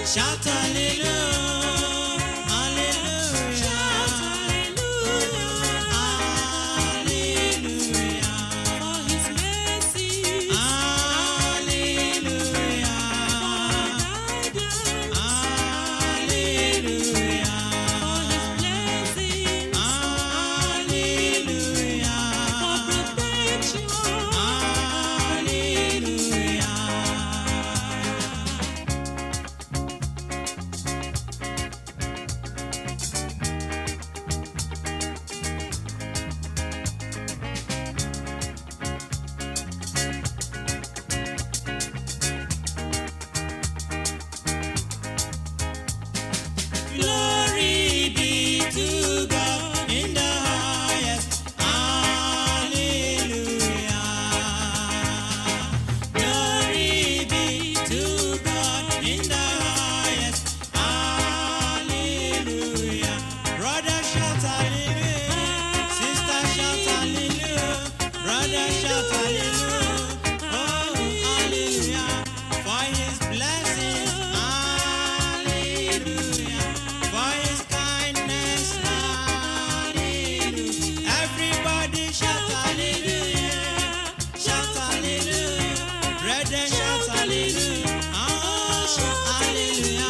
Shout hallelujah, hallelujah, shout hallelujah, for His mercy, hallelujah, hallelujah, for His blessings, hallelujah, for protection, hallelujah. Glory be to God in the highest. Hallelujah. Glory be to God in the highest. Hallelujah. Brother shout hallelujah. Sister shout hallelujah. Brother shout hallelujah. Oh, hallelujah. For His blessings. Hallelujah. For His kindness, hallelujah. Everybody shout hallelujah, shout hallelujah. Brethren shout hallelujah, oh, hallelujah.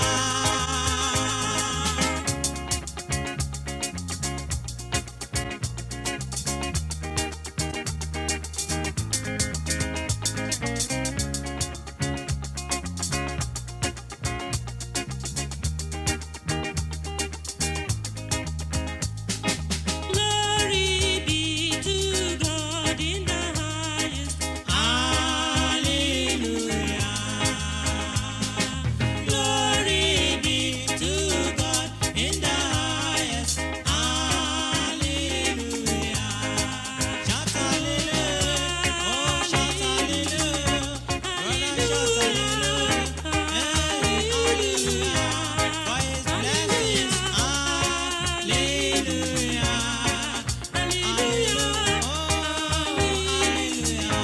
Glory be to God in the highest. Hallelujah. Glory be to God in the highest. Hallelujah. Shout hallelujah. Oh, shout hallelujah. Brother, shout hallelujah. Hallelujah. For His blessings. Hallelujah. Hallelujah. Oh, hallelujah.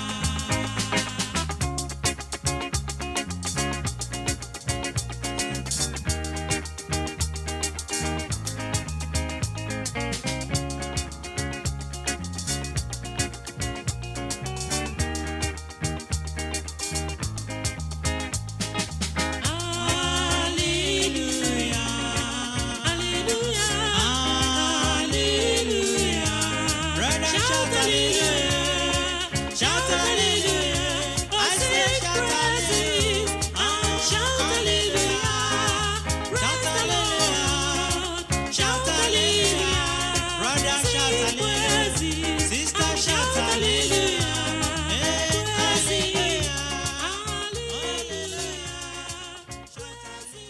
Hallelujah. Hallelujah. Hallelujah. Brother, shout hallelujah. Shout hallelujah. I say shout hallelujah. Shout hallelujah. Shout hallelujah. Shout hallelujah. Brother, shout hallelujah. Sister, shout hallelujah. Hallelujah. Hallelujah. Shout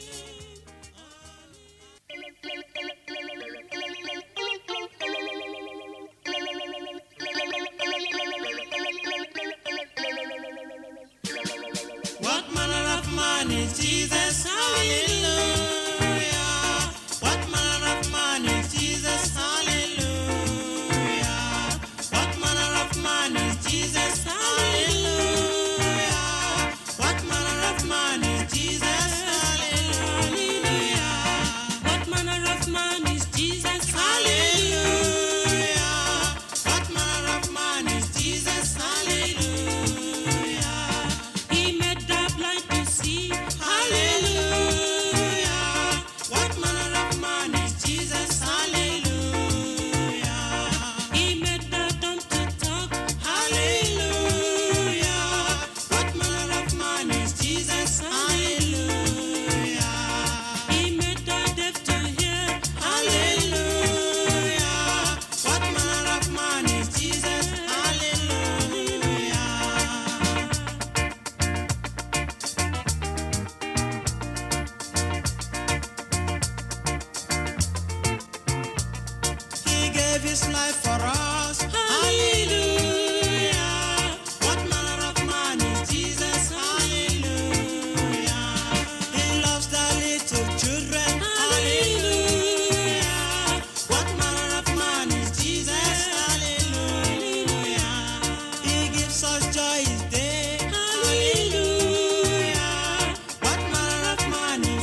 What manner of man is Jesus? Hallelujah. What manner of man is Jesus? Hallelujah. What manner of man is Jesus? Hallelujah. What manner of man is Jesus? Hallelujah. What manner of man is Jesus? Hallelujah. What manner of man is Jesus? Hallelujah. He made the blind to see. Hallelujah. What manner of man is Jesus? Hallelujah. He made the dumb to talk. Hallelujah. What manner of man is Jesus? Hallelujah. He made the deaf to hear. Hallelujah. What manner of man is Jesus? Hallelujah. He gave His life for us. Hallelujah. What manner of man is Jesus? Hallelujah. He loves the little children. Hallelujah. What manner of man is Jesus? Hallelujah. He gives us joy each day. Hallelujah. What manner of man is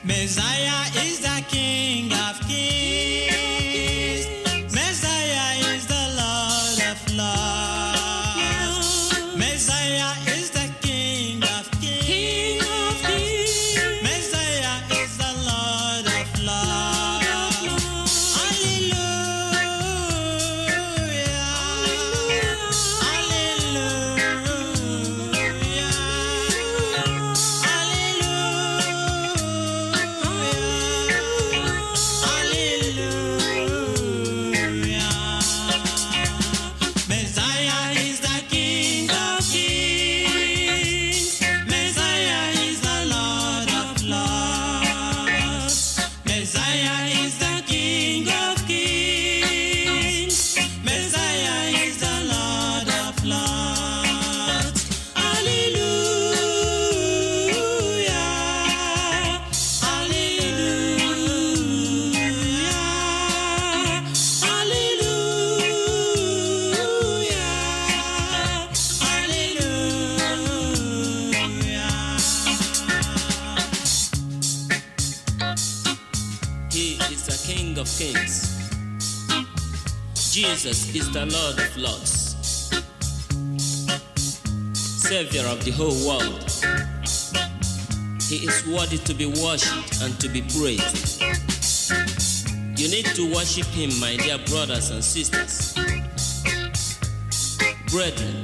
Messiah is the King of Kings. Messiah is the Lord of Lords. Messiah is the King of Kings. Messiah is the Lord of Lords. Hallelujah. Messiah is the King of Kings. Messiah is the Lord of Lords. Messiah is the King of Kings. Messiah is the Lord of Lords. Hallelujah. He is the King of Kings. Jesus is the Lord of Lords, Savior of the whole world. He is worthy to be worshipped and to be praised. You need to worship Him, my dear brothers and sisters. Brethren,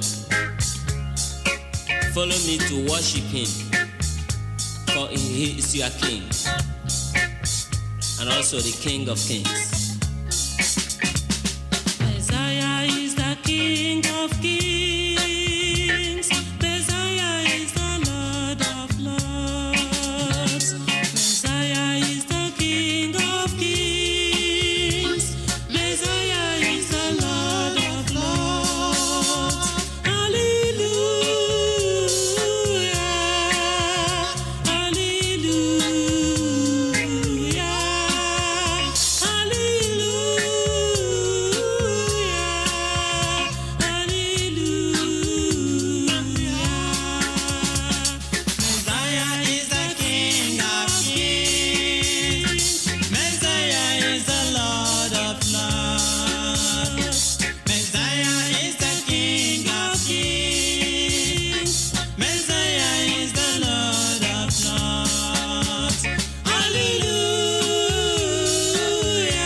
follow me to worship Him, for He is your King and also the King of Kings. Messiah is the King of Kings. Messiah is the Lord of Lords. Messiah is the King of Kings. Messiah is the Lord of Lords. Hallelujah. Hallelujah. Messiah is the King of Kings. Messiah is the Lord of Lords. Messiah is the King of Kings. Messiah is the Lord of Lords. Hallelujah.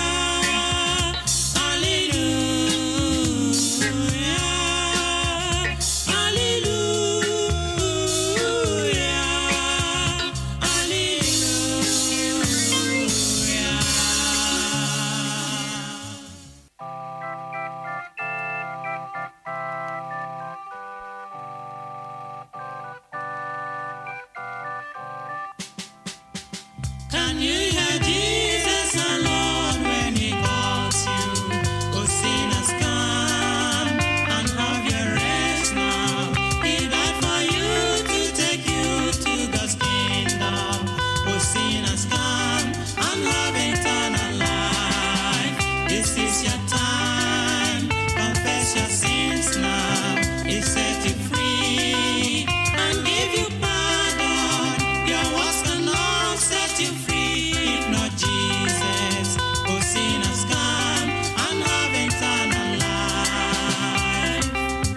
Can you hear Jesus alone when He calls you? Oh, sinners, come and have your rest now. He died for you to take you to God's kingdom. Oh, sinners, come and have eternal life. This is your time. Confess your sins now. He set you free and give you pardon. Your works cannot set you free if not Jesus. Oh, sinners, come and have eternal life.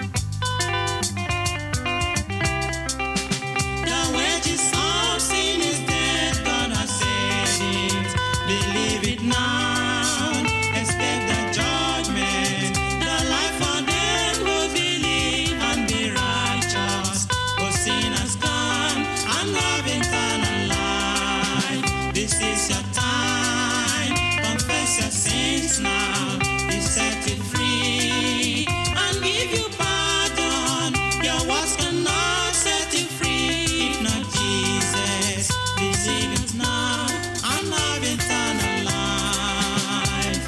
The wages of sin is death, God has said it. Believe it now, escape the judgment. The life for them who believe and be righteous. Oh, sinners, come and have eternal life. This is your time. Confess your sins now. He set you free and give you pardon. Your works cannot set you free if not Jesus. Receive it now and have eternal life.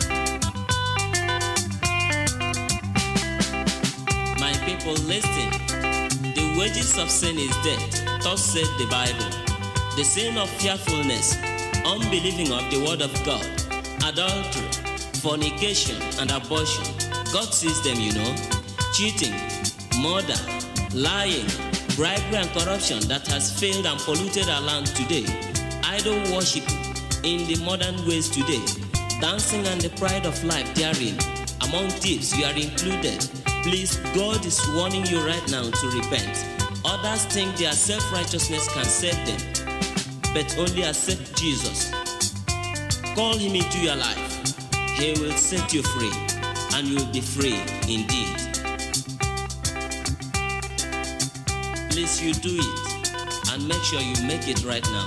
My people, listen. The wages of sin is death, thus said the Bible. The sin of fearfulness, unbelieving of the word of God, adultery, fornication, and abortion. God sees them, cheating, murder, lying, bribery and corruption that has failed and polluted our land today. idol worship in the modern ways today, dancing and the pride of life therein. Among thieves, you are included. Please, God is warning you right now to repent. Others think their self-righteousness can save them, but only accept Jesus. Call him into your life. He will set you free, and you will be free indeed. Please, you do it, and make sure you make it right now.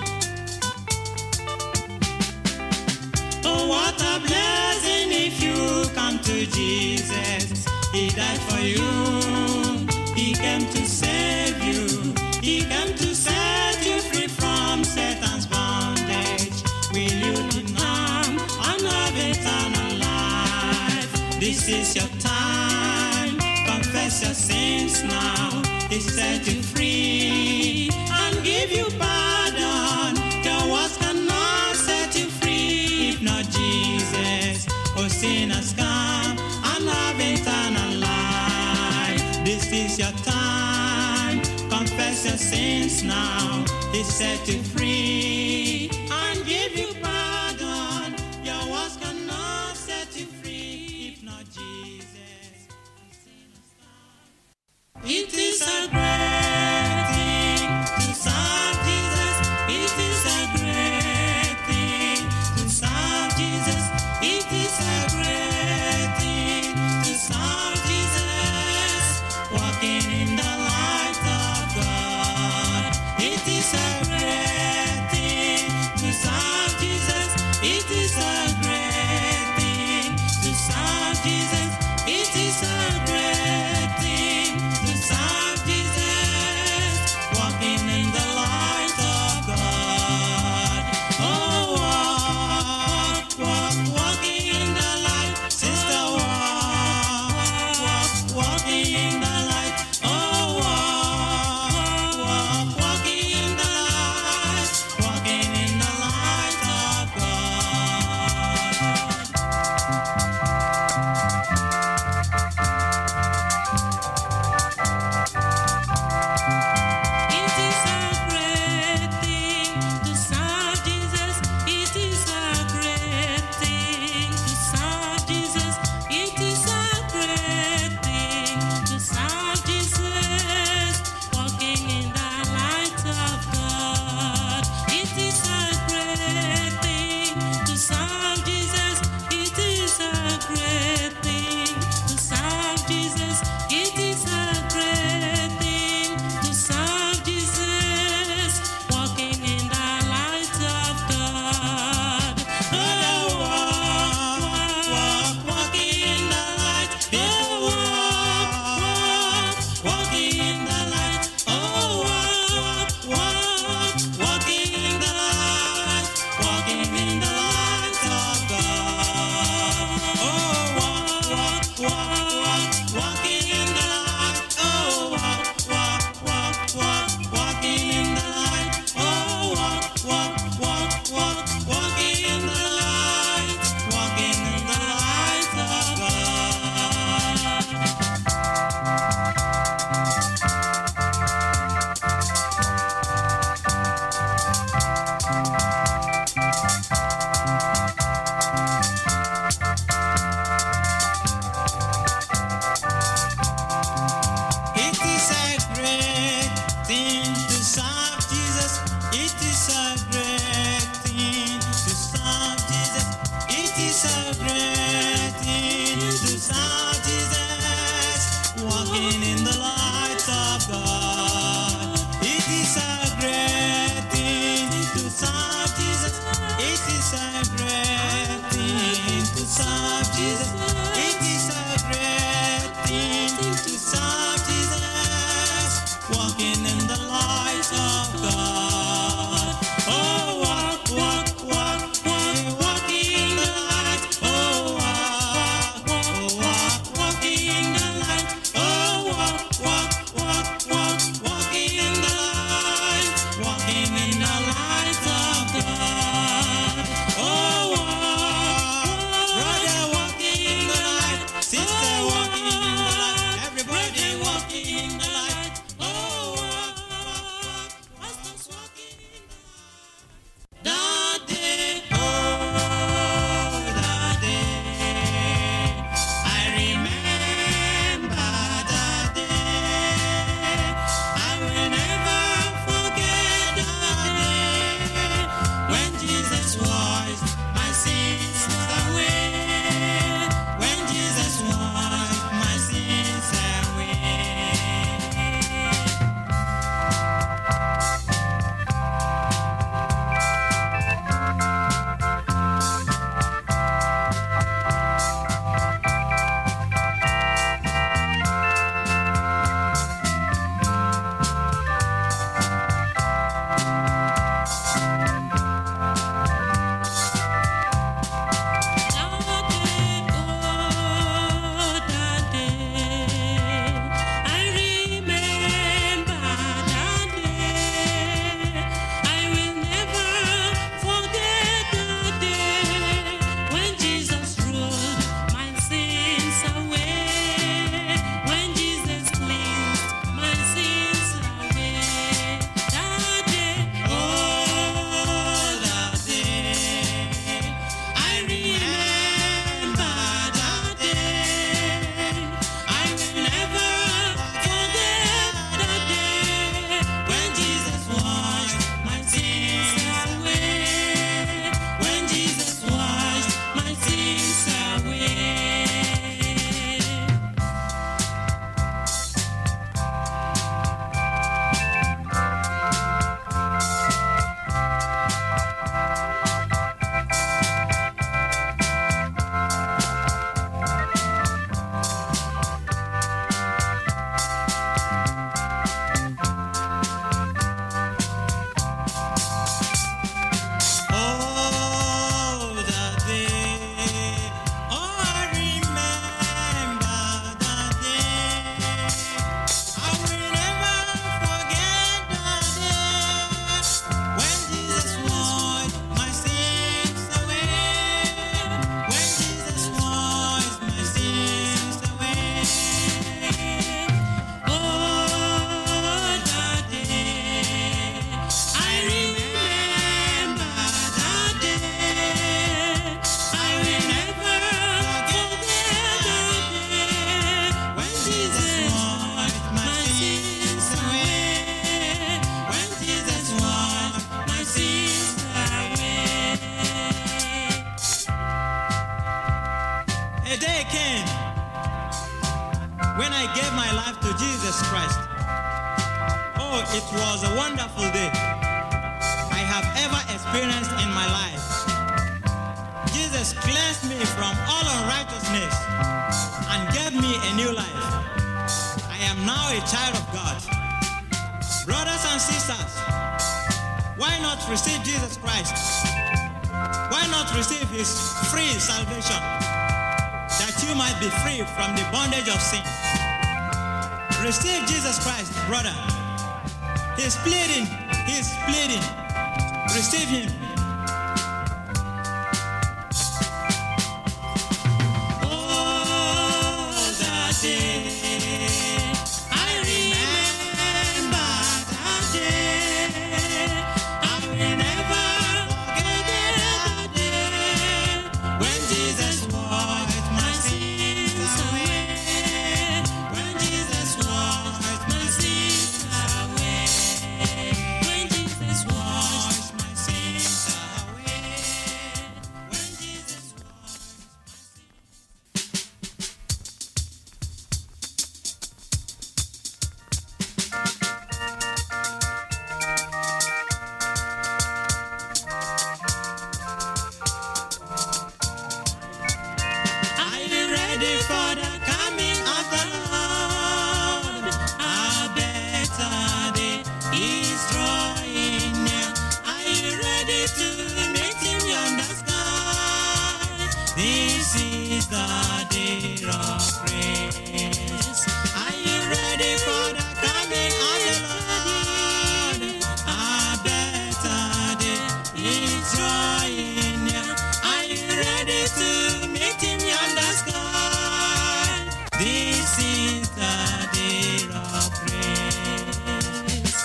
Oh, what a blessing if you come to Jesus. He died for you. He came to save you. He came to set you free from Satan's bondage. Will you not come and have eternal life? This is your time. Confess your sins now. He set you free and give you pardon. Your words cannot set you free if not Jesus. Oh, sinners, come and have eternal life. This is your time. Confess your sins now. He set you free and give you pardon. Your words cannot set you free if not Jesus. It is a great thing to serve Jesus. It is a great thing to serve Jesus. It is a great thing to serve Jesus. Walking in the light of God. It is a great thing Jesus Christ. Oh, it was a wonderful day I have ever experienced in my life. Jesus cleansed me from all unrighteousness and gave me a new life. I am now a child of God. Brothers and sisters, why not receive Jesus Christ? Why not receive his free salvation, that you might be free from the bondage of sin? Receive Jesus Christ, brother. He's pleading. Receive him. Oh, that day, I remember that day. I will never forget that day when Jesus washed my sins away. When Jesus washed my sins away. When Jesus washed my sins away. When Jesus washed my sins. Are you ready for the coming of the Lord? A better day is drawing near. Are you ready to meet him yonder sky? This is the day of praise. Are you ready for the coming of the Lord? A better day is drawing near. Are you ready to meet him yonder sky? This is the day of praise.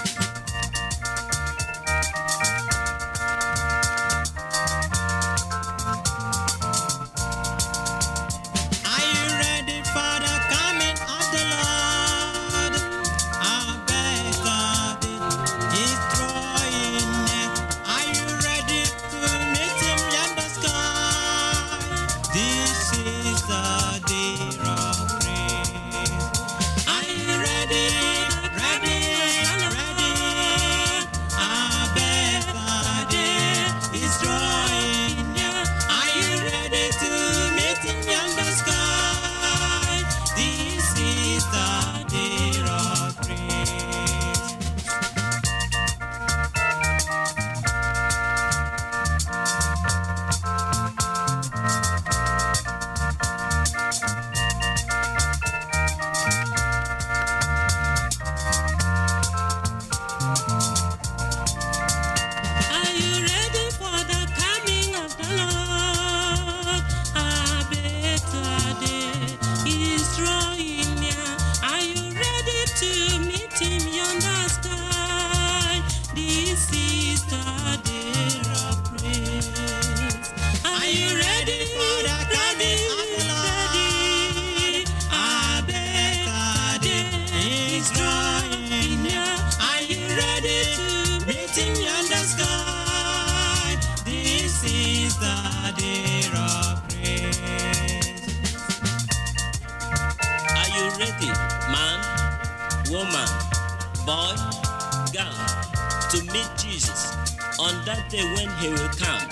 Are you ready for the coming of the Lord? A better day is drawing near. Are you ready to meet him yonder sky? This is the day of praise. Are you ready? A better day is drawing near. Are you ready to meet him yonder sky? This is the day of praise. Are you ready for the coming of the Lord? A better day is drawing near. Are you ready to meet him yonder sky? This is the day of praise. Are you ready for the coming of the Lord? A better day is drawing near. Are you ready to meet him yonder sky? This is the day of praise. Are you ready, man, woman, boy, girl, to meet Jesus on that day when he will come?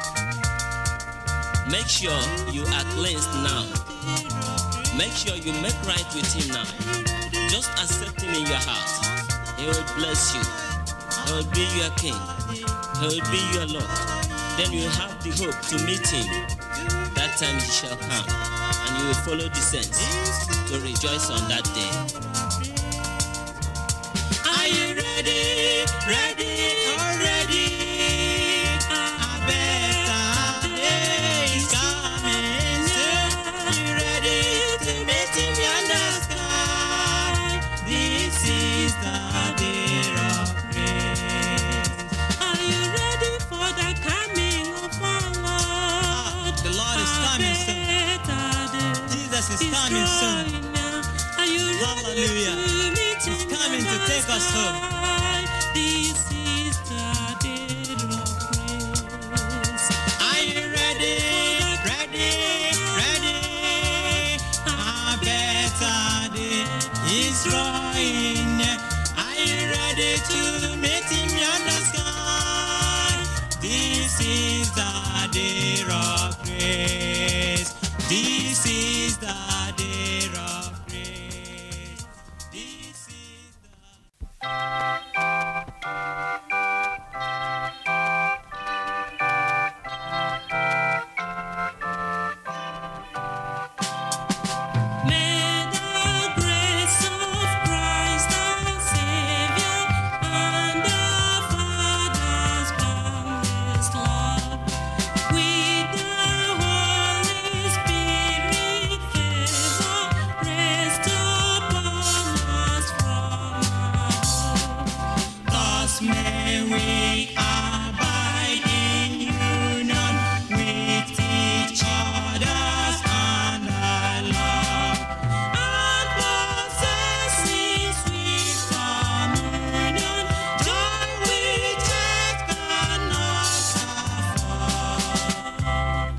Make sure you are cleansed now. Make sure you make right with him now. Just accept him in your heart. He will bless you. He will be your king. He will be your Lord. Then you will have the hope to meet him. That time he shall come, and you will follow the saints to rejoice on that day. Are you ready? A better day is coming soon. Are you ready to meet him yonder sky? This is the day of praise. Are you ready for the coming of our Lord? The Lord is coming soon. Jesus is coming soon. Hallelujah. He's coming to take us home. This is the day of praise. Are you ready? A better day is drawing is the day of grace. This is the day of grace. This is the May the grace of Christ our Savior and our Father's boundless love, with the Holy Spirit favor, rest upon us from above. Thus may we abide in union with each other and our love, and possessing sweet communion, joy which earth cannot afford.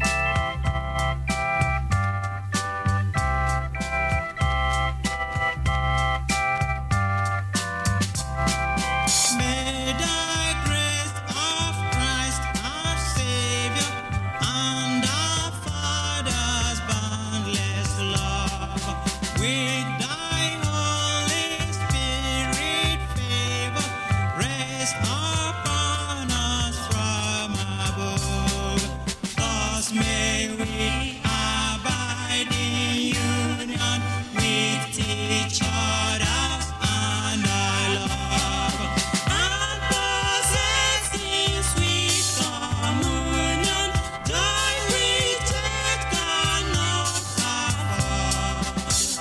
May the grace of Christ our Savior and our Father's boundless love, with thy Holy Spirit favor, rest upon us from above. Thus may we abide in union with each other and our love, and possessing sweet communion, joy which earth cannot afford.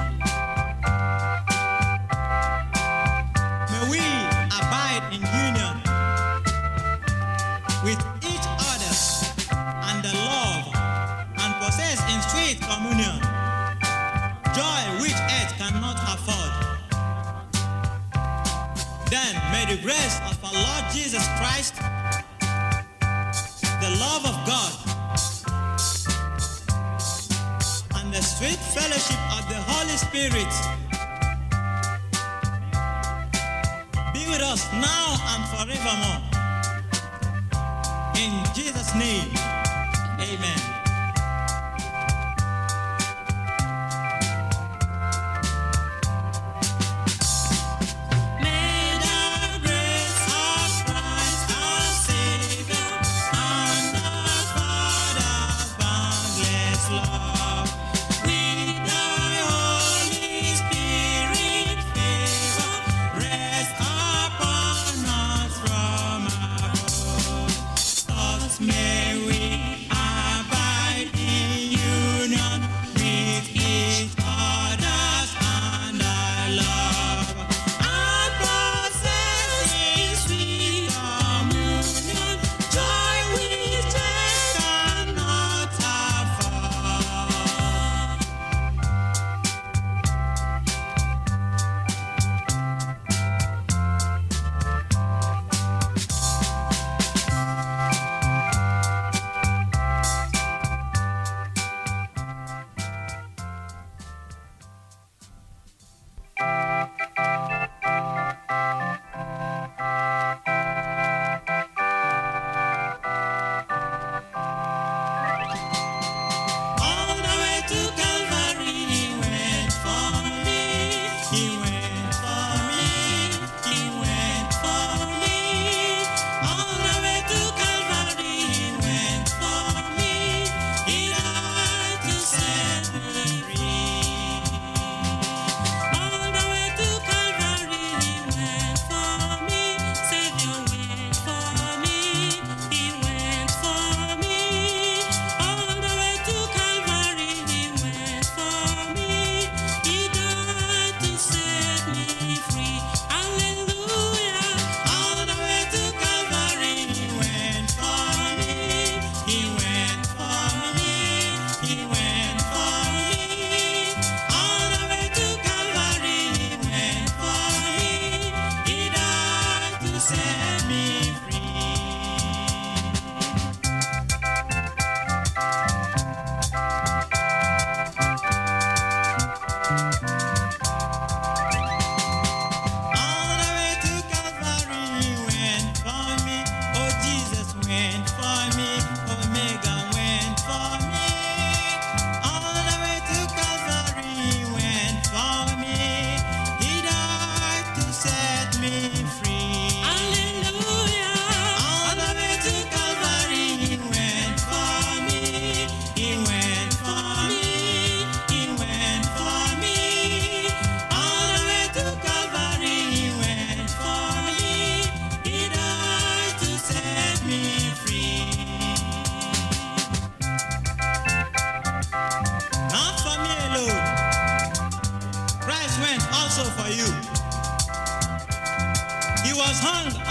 May we abide in union with each other and the love, and possess in sweet communion joy which earth cannot afford. Then may the grace of our Lord Jesus Christ, the love of God, and the sweet fellowship of the Holy Spirit be with us now and forevermore. In Jesus' name, amen. May the grace of Christ our Savior and our Father's boundless love, with thy Holy Spirit favor, rest upon us from above. Thus may we abide in union with each other and our love, and possess in sweet communion joy which earth cannot afford.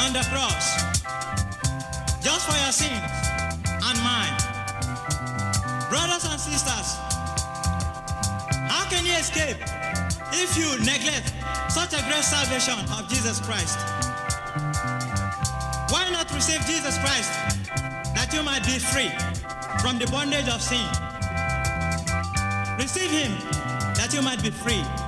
on the cross, just for your sins and mine. Brothers and sisters, how can you escape if you neglect such a great salvation of Jesus Christ? Why not receive Jesus Christ that you might be free from the bondage of sin? Receive him that you might be free.